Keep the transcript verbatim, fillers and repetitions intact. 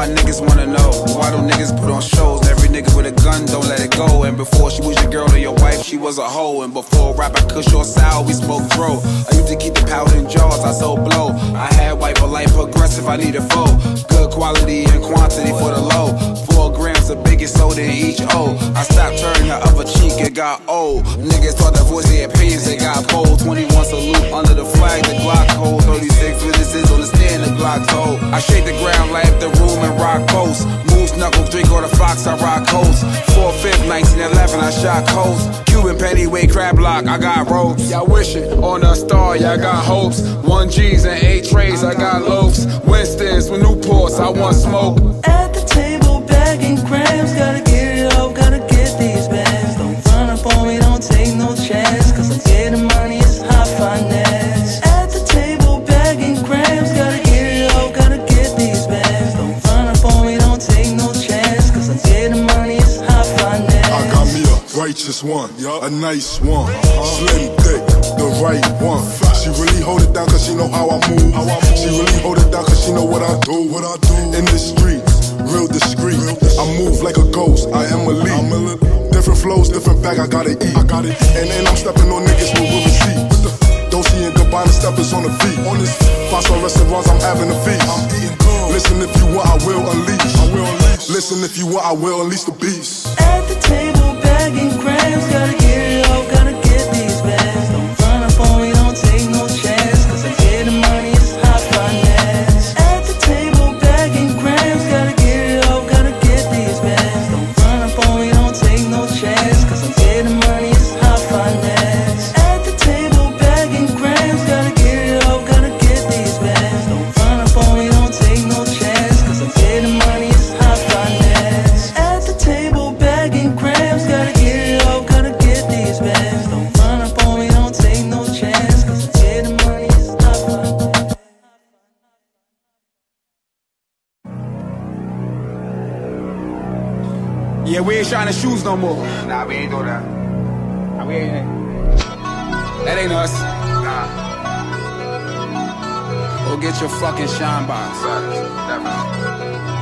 niggas wanna know, why do niggas put on shows? Every nigga with a gun, don't let it go. And before she was your girl or your wife, she was a hoe. And before rap, I kush or sour, we smoke throw. I used to keep the powder in jars, I sold blow. I had white for life progressive, I need a foe. Good quality and quantity for the low. Four grams of biggest soda in each O. I stopped turning the other cheek, it got old. Niggas thought to voice their opinions, they got bold. twenty-one salute under the flag, the Glock hold. thirty-six witnesses on the stand, the Glock told. I shake the ground, light up the room and rock post. Moose knuckle, three quarter fox, I rock coast. four fifth, nineteen eleven, I shot coast. Cuban pennyweight, crab block, I got ropes. Y'all wishing on a star, y'all got hopes. One G's and eight trays, I got loafs. Winston's with Newports, I want smoke. At the table, bagging grams, gotta get it up, gotta get these bands. Don't run up on me, don't take no chance, cause I'm getting money, it's high finance. At the table, bagging grams, gotta get it up, gotta get these bands. Don't run up on me, don't take no chance, cause I'm getting money, it's high finance. I got me a righteous one, a nice one, slim thick, the right one. She really hold it down cause she know how I move. She really hold it down cause she know what I do. In the streets, real discreet. I move like a ghost, I am elite. Different flows, different bag, I gotta eat. And then I'm stepping on niggas with a receipt. Dolce and Gabbana steppers on the feet. Five star restaurants, I'm having a feast. Listen if you want, I will unleash. Listen if you want, I will unleash the beast. At the table, bagging grams, gotta get it up, gotta get these bands. Don't run up on me, don't take no chance, cause I'm getting money, it's high finance. At the table, bagging grams, gotta get it up, gotta get these bands. Don't run up on me, don't take no chance, cause I'm getting money, it's high finance. At the table, bagging grams, gotta get it up, gotta get these bands. Don't run up on me, don't take no chance, cause I'm getting money, it's high finance. At the table, bagging grams, gotta get it up, gotta get these bands. Don't run up on me, don't take no chance, cause I'm getting money, it's high finance. Yeah, we ain't shining shoes no more. Nah, we ain't do that. Nah, we ain't. That ain't us. Nah. Go get your fucking shine box. Facts. Definitely.